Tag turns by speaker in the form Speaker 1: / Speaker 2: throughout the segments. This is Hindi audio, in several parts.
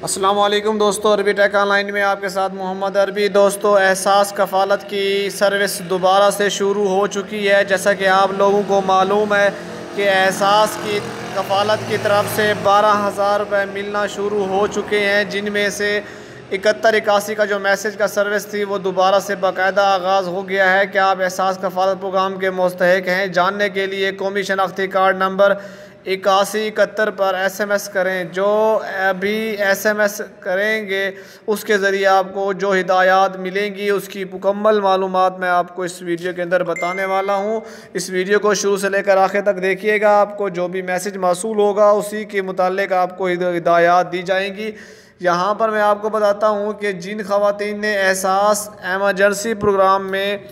Speaker 1: अस्सलाम वालेकुम दोस्तों, अरबी टेक ऑनलाइन में आपके साथ मोहम्मद अरबी। दोस्तों, एहसास कफ़ालत की सर्विस दोबारा से शुरू हो चुकी है। जैसा कि आप लोगों को मालूम है कि एहसास की कफ़ालत की तरफ से 12,000 रुपये मिलना शुरू हो चुके हैं, जिनमें से 7181 का जो मैसेज का सर्विस थी वो दोबारा से बाकायदा आगाज़ हो गया है। क्या आप एहसास कफ़ालत प्रोग्राम के मुस्तहिक हैं? जानने के लिए कौमी शनाख्ती कार्ड नंबर 8171 पर SMS करें। जो अभी SMS करेंगे उसके ज़रिए आपको जो हिदायत मिलेंगी उसकी मुकम्मल मालूमात मैं आपको इस वीडियो के अंदर बताने वाला हूँ। इस वीडियो को शुरू से लेकर आखिर तक देखिएगा। आपको जो भी मैसेज मौसूल होगा उसी के मुतालिक आपको हिदायत दी जाएंगी। यहाँ पर मैं आपको बताता हूँ कि जिन ख़वातीन ने एहसास एमरजेंसी प्रोग्राम में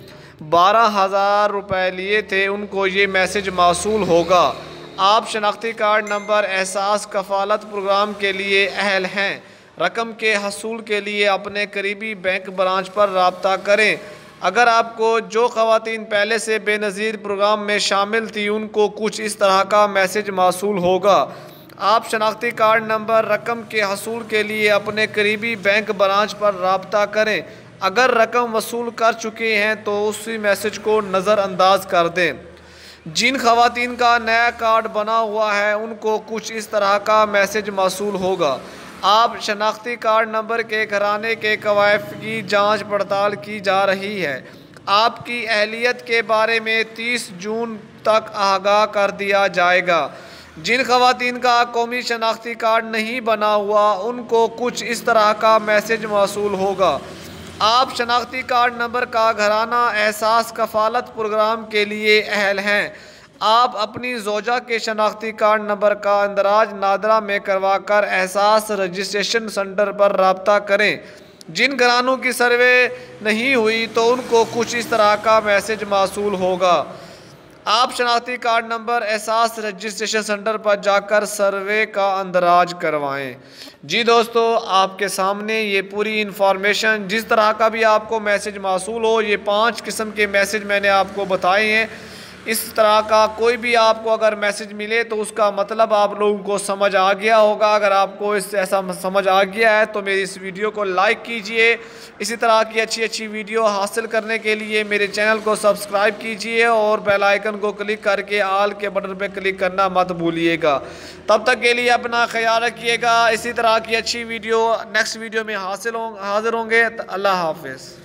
Speaker 1: 12,000 रुपये लिए थे उनको ये मैसेज मौसूल होगा। आप शनाख्ती कार्ड नंबर एहसास कफ़ालत प्रोग्राम के लिए अहल हैं। रकम के हसूल के लिए अपने करीबी बैंक ब्रांच पर रब्ता करें। अगर आपको जो ख़वातीन पहले से बेनज़ीर प्रोग्राम में शामिल थी उनको कुछ इस तरह का मैसेज मौसूल होगा। आप शनाख्ती कार्ड नंबर रकम के हसूल के लिए अपने करीबी बैंक ब्रांच पर रब्ता करें। अगर रकम वसूल कर चुके हैं तो उसी मैसेज को नज़रअंदाज कर दें। जिन ख़वातीन का नया कार्ड बना हुआ है उनको कुछ इस तरह का मैसेज मौसूल होगा। आप शनाख्ती कार्ड नंबर के घराने के कवायद की जांच पड़ताल की जा रही है। आपकी अहलियत के बारे में 30 जून तक आगाह कर दिया जाएगा। जिन ख़वातीन का कौमी शनाख्ती कार्ड नहीं बना हुआ उनको कुछ इस तरह का मैसेज मौसूल होगा। आप शनाख्ती कार्ड नंबर का घराना एहसास कफ़ालत प्रोग्राम के लिए अहल हैं। आप अपनी ज़ौजा के शनाख्ती कार्ड नंबर का इंदराज नादरा में करवा कर एहसास रजिस्ट्रेशन सेंटर पर रब्ता करें। जिन घरानों की सर्वे नहीं हुई तो उनको कुछ इस तरह का मैसेज मौसूल होगा। आप शनाख्ती card number Ehsaas registration centre पर जाकर सर्वे का अंदराज करवाएं। जी दोस्तों, आपके सामने ये पूरी इन्फॉर्मेशन, जिस तरह का भी आपको मैसेज मौसूल हो, ये 5 किस्म के मैसेज मैंने आपको बताए हैं। इस तरह का कोई भी आपको अगर मैसेज मिले तो उसका मतलब आप लोगों को समझ आ गया होगा। अगर आपको इस ऐसा समझ आ गया है तो मेरी इस वीडियो को लाइक कीजिए। इसी तरह की अच्छी अच्छी वीडियो हासिल करने के लिए मेरे चैनल को सब्सक्राइब कीजिए और बेल आइकन को क्लिक करके ऑल के बटन पर क्लिक करना मत भूलिएगा। तब तक के लिए अपना ख्याल रखिएगा। इसी तरह की अच्छी वीडियो नेक्स्ट वीडियो में हाजिर होंगे। अल्लाह हाफिज़।